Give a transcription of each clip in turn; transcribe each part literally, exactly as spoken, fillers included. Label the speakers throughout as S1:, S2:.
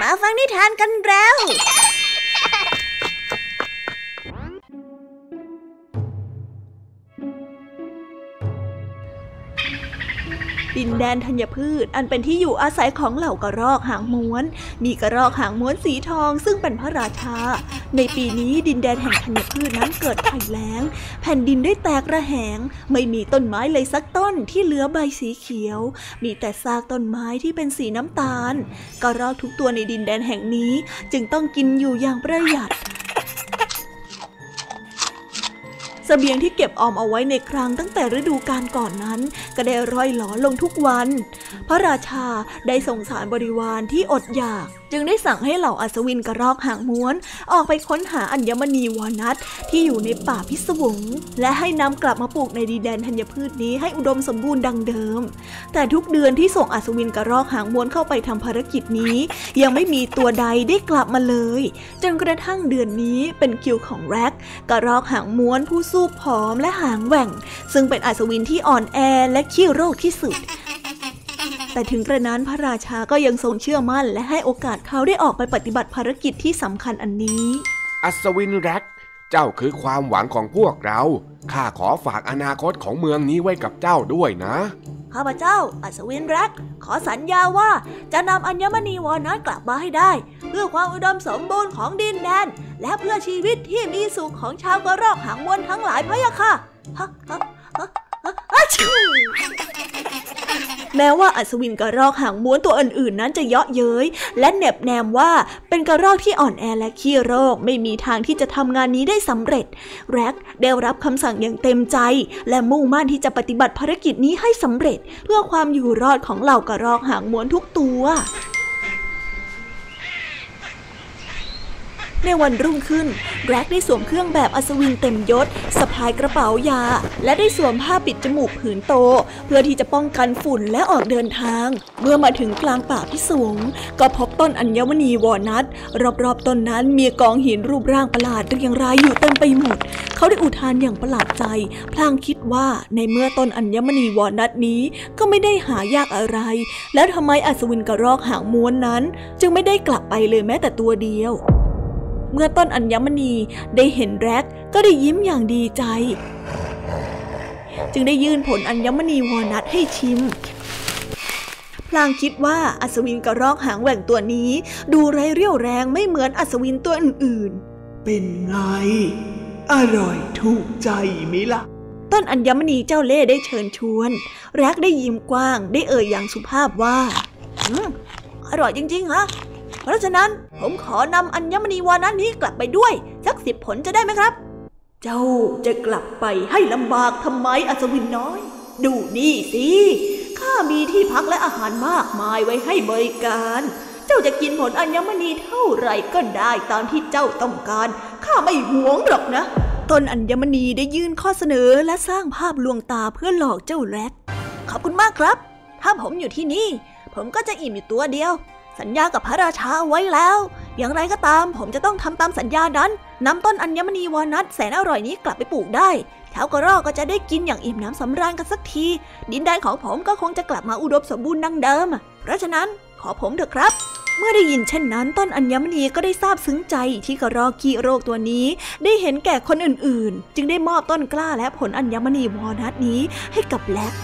S1: มาฟังนิทานกันแล้วดินแดนธัญพืชอันเป็นที่อยู่อาศัยของเหล่ากระรอกหางม้วนมีกระรอกหางม้วนสีทองซึ่งเป็นพระราชาในปีนี้ดินแดนแห่งธัญพืชนั้นเกิดภัยแล้งแผ่นดินได้แตกระแหงไม่มีต้นไม้เลยสักต้นที่เหลือใบสีเขียวมีแต่ซากต้นไม้ที่เป็นสีน้ำตาลกระรอกทุกตัวในดินแดนแห่งนี้จึงต้องกินอยู่อย่างประหยัดเสบียงที่เก็บออมเอาไว้ในคลังตั้งแต่ฤดูกาลก่อนนั้นก็ได้ร่อยหรอลงทุกวันพระราชาได้สงสารบริวารที่อดอยากจึงได้สั่งให้เหล่าอัศวินกระรอกหางม้วนออกไปค้นหาอัญมณีวานัทที่อยู่ในป่าพิศวงและให้นำกลับมาปลูกในดินแดนธัญพืชนี้ให้อุดมสมบูรณ์ดังเดิมแต่ทุกเดือนที่ส่งอัศวินกระรอกหางม้วนเข้าไปทำภารกิจนี้ยังไม่มีตัวใดได้กลับมาเลยจนกระทั่งเดือนนี้เป็นคิวของแร็กกระรอกหางม้วนผู้สู้ผอมและหางแหว่งซึ่งเป็นอัศวินที่อ่อนแอและขี้โรคที่สุดแต่ถึงกระนั้นพระราชาก็ยังทรงเชื่อมั่นและให้โอกาสเขาได้ออกไปปฏิบัติภารกิจที่สำคัญอันนี้
S2: อัศวินแร็กเจ้าคือความหวังของพวกเราข้าขอฝากอนาคตของเมืองนี้ไว้กับเจ้าด้วยนะ
S1: ข้าพเจ้าอัศวินแร็กขอสัญญาว่าจะนำอัญมณีวานัทกลับมาให้ได้เพื่อความอุดมสมบูรณ์ของดินแดนและเพื่อชีวิตที่มีสุขของชาวกระรอกหางม้วนทั้งหลายพะยะค่ะฮะฮะฮะฮะชิวแม้ว่าอัศวินกระรอกหางม้วนตัวอื่นๆนั้นจะเยาะเย้ยและเน็บแนมว่าเป็นกระรอกที่อ่อนแอและขี้โรคไม่มีทางที่จะทำงานนี้ได้สำเร็จแร็กได้รับคำสั่งอย่างเต็มใจและมุ่งมั่นที่จะปฏิบัติภารกิจนี้ให้สำเร็จเพื่อความอยู่รอดของเหล่ากระรอกหางม้วนทุกตัวในวันรุ่งขึ้นแร็กได้สวมเครื่องแบบอัศวินเต็มยศสะพายกระเป๋ายาและได้สวมผ้าปิดจมูกผืนโตเพื่อที่จะป้องกันฝุ่นและออกเดินทางเมื่อมาถึงกลางป่าพิศวงก็พบต้นอัญมณีวานัทรอบๆต้นนั้นมีกองหินรูปร่างประหลาดเรียงรายอยู่เต็มไปหมดเขาได้อุทานอย่างประหลาดใจพลางคิดว่าในเมื่อต้นอัญมณีวานัทนี้ก็ไม่ได้หายากอะไรแล้วทำไมอัศวินกระรอกหางม้วนนั้นจึงไม่ได้กลับไปเลยแม้แต่ตัวเดียวเมื่อต้นอัญมณีได้เห็นแร็กก็ได้ยิ้มอย่างดีใจจึงได้ยื่นผลอัญมณีวานัทให้ชิมพลางคิดว่าอัศวินกระรอกหางแหว่งตัวนี้ดูไร้เรี่ยวแรงไม่เหมือนอัศวินตัวอื่นๆ
S3: เป็นไงอร่อยถูกใจมั้ยล่ะ
S1: ต้นอัญมณีเจ้าเล่ห์ได้เชิญชวนแร็กได้ยิ้มกว้างได้เอ่ยอย่างสุภาพว่าอืมอร่อยจริงๆฮะเพราะฉะนั้นผมขอนำอัญมณีวานัทนี้กลับไปด้วยสักสิบผลจะได้ไหมครับเจ้าจะกลับไปให้ลำบากทำไมอัศวินน้อยดูนี่สิข้ามีที่พักและอาหารมากมายไว้ให้บริการเจ้าจะกินผลอัญมณีเท่าไหร่ก็ได้ตามที่เจ้าต้องการข้าไม่หวงหรอกนะต้นอัญมณีได้ยื่นข้อเสนอและสร้างภาพลวงตาเพื่อหลอกเจ้าแร็กขอบคุณมากครับถ้าผมอยู่ที่นี่ผมก็จะอิ่มอยู่ตัวเดียวสัญญากับพระราชาไว้แล้วอย่างไรก็ตามผมจะต้องทำตามสัญญานั้นนำต้นอัญมณีวานัทแสนอร่อยนี้กลับไปปลูกได้ชาวกระรอกก็จะได้กินอย่างอิ่มน้ำสำราญกันสักทีดินแดนของผมก็คงจะกลับมาอุดมสมบูรณ์ดังเดิมเพราะฉะนั้นขอผมเถอะครับเมื่อได้ยินเช่นนั้นต้นอัญมณีก็ได้ซาบซึ้งใจที่กระรอกขี้โรคตัวนี้ได้เห็นแก่คนอื่นๆจึงได้มอบต้นกล้าและผลอัญมณีวานัทนี้ให้กับแร็ก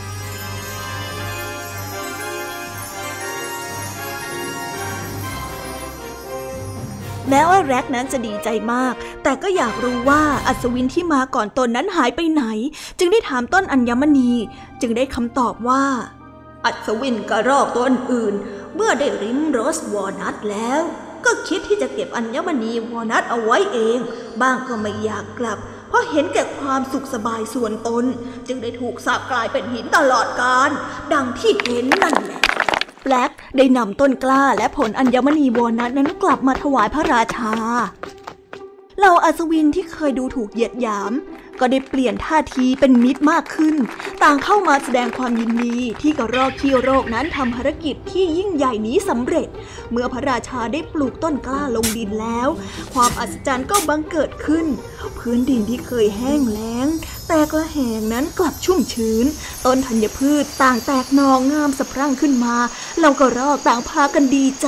S1: แม้ว่าแร็กนั้นจะดีใจมากแต่ก็อยากรู้ว่าอัศวินที่มาก่อนตนนั้นหายไปไหนจึงได้ถามต้นอัญมณีจึงได้คำตอบว่าอัศวินกระรอกตัวอื่นเมื่อได้ริมรสวอลนัทแล้วก็คิดที่จะเก็บอัญมณีวอลนัทเอาไว้เองบ้างก็ไม่อยากกลับเพราะเห็นแก่ความสุขสบายส่วนตนจึงได้ถูกสาปกลายเป็นหินตลอดกาลดังที่เห็นนั่นแหละแร็กได้นำต้นกล้าและผลอัญมณีวานัทนั้นกลับมาถวายพระราชาเหล่าอัศวินที่เคยดูถูกเหยียดหยามก็ได้เปลี่ยนท่าทีเป็นมิตรมากขึ้นต่างเข้ามาแสดงความยินดีที่กระรอกขี้โรคนั้นทำภารกิจที่ยิ่งใหญ่นี้สำเร็จเมื่อพระราชาได้ปลูกต้นกล้าลงดินแล้วความอัศจรรย์ก็บังเกิดขึ้นพื้นดินที่เคยแห้งแล้งแต่กระแหงนั้นกลับชุ่มชื้นต้นธัญพืชต่างแตกหน่องามสะพรั่งขึ้นมาเราก็รอกต่างพากันดีใจ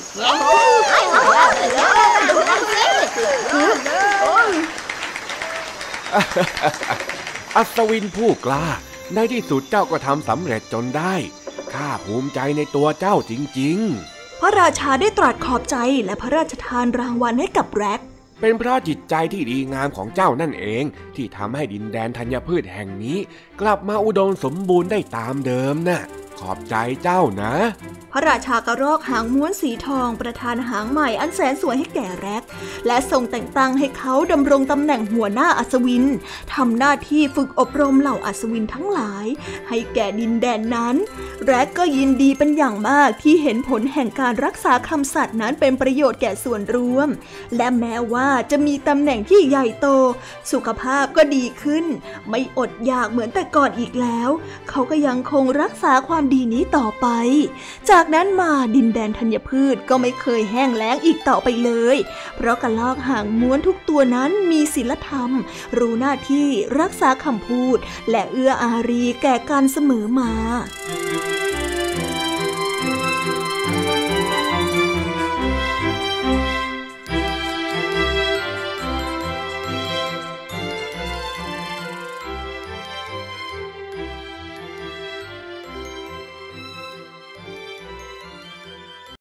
S2: อัศวินผู้กล้าในที่สุดเจ้าก็ทำสำเร็จจนได้ข้าภูมิใจในตัวเจ้าจริงๆ
S1: พระราชาได้ตรัสขอบใจและพระราชทานรางวัลให้กับแร็ก
S2: เป็นเพราะจิตใจที่ดีงามของเจ้านั่นเองที่ทำให้ดินแดนธัญพืชแห่งนี้กลับมาอุดมสมบูรณ์ได้ตามเดิมน่ะขอบใจเจ้านะ
S1: พระราชากระรอกหางม้วนสีทองประทานหางใหม่อันแสนสวยให้แก่แร็กและทรงแต่งตั้งให้เขาดำรงตำแหน่งหัวหน้าอัศวินทำหน้าที่ฝึกอบรมเหล่าอัศวินทั้งหลายให้แก่ดินแดนนั้นแร็กก็ยินดีเป็นอย่างมากที่เห็นผลแห่งการรักษาคำสัตย์นั้นเป็นประโยชน์แก่ส่วนรวมและแม้ว่าจะมีตำแหน่งที่ใหญ่โตสุขภาพก็ดีขึ้นไม่อดอยากเหมือนแต่ก่อนอีกแล้วเขาก็ยังคงรักษาความดีนี้ต่อไปจากนั้นมาดินแดนธัญพืชก็ไม่เคยแห้งแล้งอีกต่อไปเลยเพราะกระรอกหางม้วนทุกตัวนั้นมีศีลธรรมรู้หน้าที่รักษาคำพูดและเอื้ออารีแก่กันเสมอมา